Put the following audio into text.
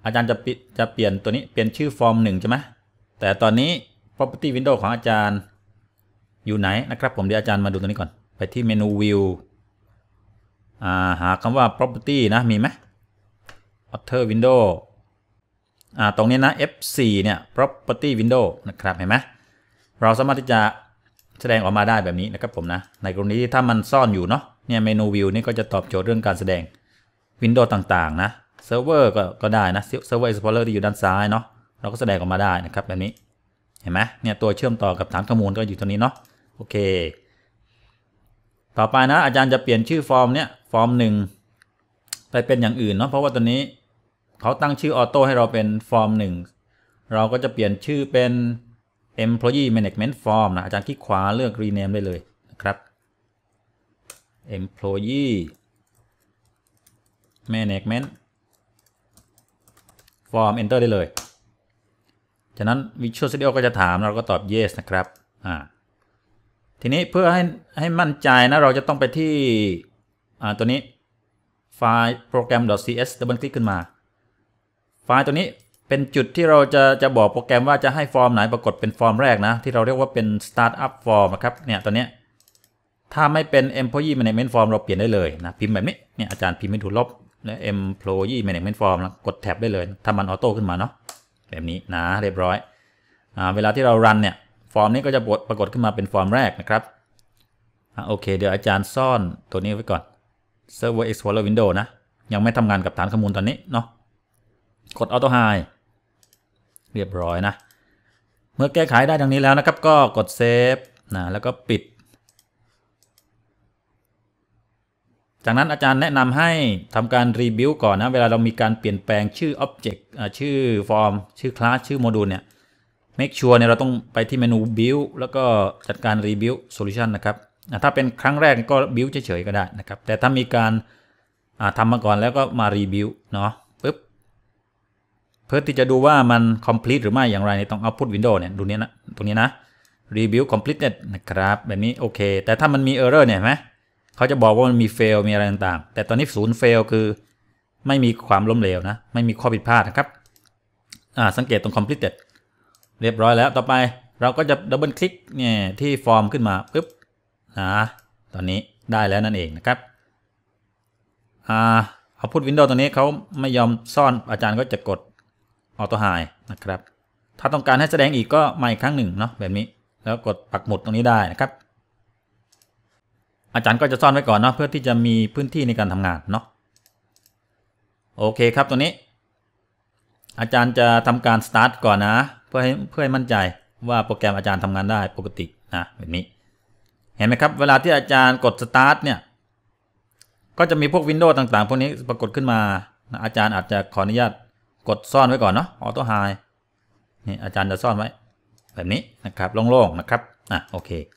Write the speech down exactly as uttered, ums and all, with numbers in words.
อาจารย์จะจะเปลี่ยนตัวนี้เปลี่ยนชื่อฟอร์มหนึ่งใช่ไหมแต่ตอนนี้ property window ของอาจารย์อยู่ไหนนะครับผมเดี๋ยวอาจารย์มาดูตัวนี้ก่อนไปที่เมนู view หาคำว่า property นะมีไหม author window อ่าตรงนี้นะ เอฟ โฟร์ เนี่ย property window นะครับเห็นไหมเราสามารถที่จะแสดงออกมาได้แบบนี้นะครับผมนะในกรณีที่ถ้ามันซ่อนอยู่เนาะเนี่ยเมนู view นี่ก็จะตอบโจทย์เรื่องการแสดง Windows ต่างๆนะเซิร์ฟเวอร์ก็ก็ได้นะ Server Explorer ที่อยู่ด้านซ้ายเนาะเราก็แสดงออกมาได้นะครับแบบนี้เห็นไหมเนี่ยตัวเชื่อมต่อกับฐานข้อมูลก็อยู่ตรงนี้เนาะโอเคต่อไปนะอาจารย์จะเปลี่ยนชื่อฟอร์มเนี่ยฟอร์มหนึ่งไปเป็นอย่างอื่นเนาะเพราะว่าตัวนี้เขาตั้งชื่อออโต้ให้เราเป็นฟอร์มหนึ่งเราก็จะเปลี่ยนชื่อเป็น Employee Management Form นะอาจารย์คลิกขวาเลือก Rename ได้เลยนะครับ Employee Management Form Enter ได้เลยจากนั้น Visual Studio ก็จะถามเราก็ตอบ yes นะครับอ่าทีนี้เพื่อให้ให้มั่นใจนะเราจะต้องไปที่อ่าตัวนี้ไฟล์ program.cs ดับเบิลคลิกขึ้นมาไฟล์ตัวนี้เป็นจุดที่เราจะจะบอกโปรแกรมว่าจะให้ฟอร์มไหนปรากฏเป็นฟอร์มแรกนะที่เราเรียกว่าเป็น startup form นะครับเนี่ยตัวเนี้ยถ้าไม่เป็น employee management form เราเปลี่ยนได้เลยนะพิมพ์แบบนี้เนี่ยอาจารย์พิมพ์ไม่ถูกลบและ employee management form แล้วกดแท็บได้เลยทำมันออโต้ขึ้นมาเนาะแบบนี้นะเรียบร้อยอ่าเวลาที่เรารันเนี่ยฟอร์มนี้ก็จะปรากฏขึ้นมาเป็นฟอร์มแรกนะครับโอเคเดี๋ยวอาจารย์ซ่อนตัวนี้ไว้ก่อน Server Explorer Window นะยังไม่ทำงานกับฐานข้อมูลตอนนี้เนาะกด Auto Hide เรียบร้อยนะเมื่อแก้ไขได้ดังนี้แล้วนะครับก็กด Save นะแล้วก็ปิดจากนั้นอาจารย์แนะนำให้ทำการ Rebuild ก่อนนะเวลาเรามีการเปลี่ยนแปลงชื่อ Object ชื่อ Form ชื่อ Class ชื่อ Module เนี่ย Make sure เนี่ยเราต้องไปที่เมนู Build แล้วก็จัดการ Rebuild Solution นะครับถ้าเป็นครั้งแรกก็ Build เฉยๆก็ได้นะครับแต่ถ้ามีการทำมาก่อนแล้วก็มา Rebuild เนาะปึ๊บเพื่อที่จะดูว่ามัน complete หรือไม่อย่างไรต้อง output window เนี่ยดูนี้นะตรงนี้นะ Rebuild completed นะครับแบบนี้โอเคแต่ถ้ามันมี error เนี่ยเห็นไหมเขาจะบอกว่ามันมี fail มีอะไรต่างๆแต่ตอนนี้ศูนย์ fail คือไม่มีความล้มเหลวนะไม่มีข้อผิดพลาดนะครับอ่าสังเกตตรง completed เรียบร้อยแล้วต่อไปเราก็จะดับเบิลคลิกเนี่ยที่ฟอร์มขึ้นมาปึ๊บนะตอนนี้ได้แล้วนั่นเองนะครับอ่าเอาพุทวินโดว์ตัวนี้เขาไม่ยอมซ่อนอาจารย์ก็จะกด Auto Hide นะครับถ้าต้องการให้แสดงอีกก็มาอีกครั้งหนึ่งเนาะแบบนี้แล้วกดปักหมุดตรงนี้ได้นะครับอาจารย์ก็จะซ่อนไว้ก่อนเนาะเพื่อที่จะมีพื้นที่ในการทำงานเนาะโอเคครับตัวนี้อาจารย์จะทำการ start ก่อนนะเพื่อให้เพื่อให้มั่นใจว่าโปรแกรมอาจารย์ทำงานได้ปกตินะแบบนี้เห็นไหมครับเวลาที่อาจารย์กด start เนี่ยก็จะมีพวกวินโดว์ต่างๆพวกนี้ปรากฏขึ้นมาอาจารย์อาจจะขออนุญาตกดซ่อนไว้ก่อนเนาะ Auto Hide นี่อาจารย์จะซ่อนไว้แบบนี้นะครับโล่งๆนะครับอ่ะโอเค